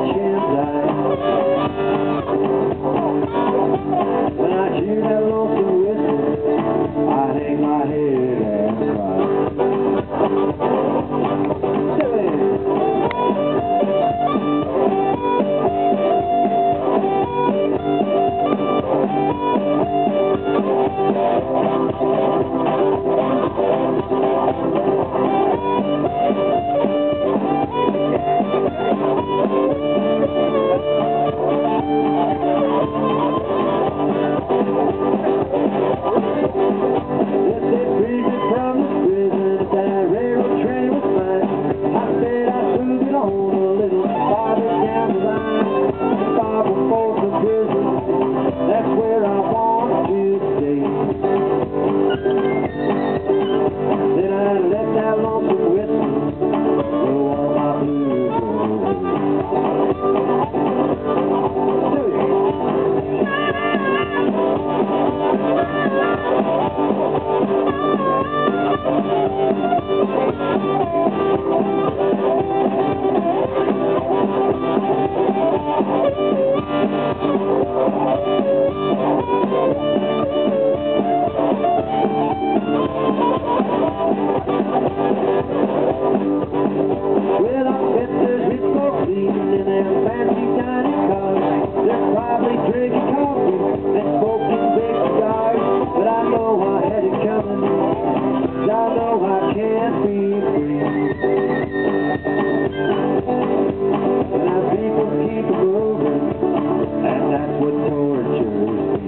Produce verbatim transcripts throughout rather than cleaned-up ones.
chins high. When I hear that lonesome whistle, I hang my head and cry. That's where I want to stay. Then I let that lonesome whistle blow all my blues Well, I bet there's rich folks leaving in their fancy dining cars. They're probably drinking coffee and smoking big cigars. But I know I had it coming, 'cause I know I can't be free. And our people keep moving, and that's what tortures me.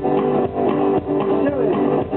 Do it!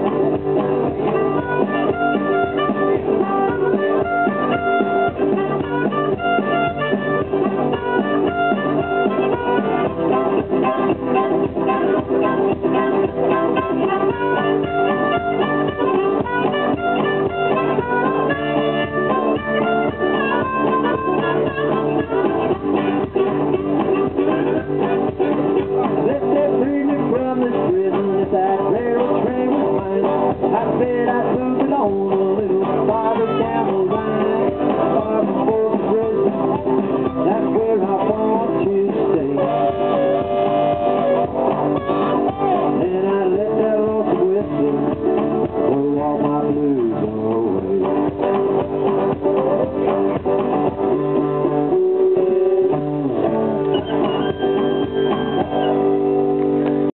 That railroad train was mine. I said I'd move it on a little farther down the line, far from Folsom Prison. That's where I want to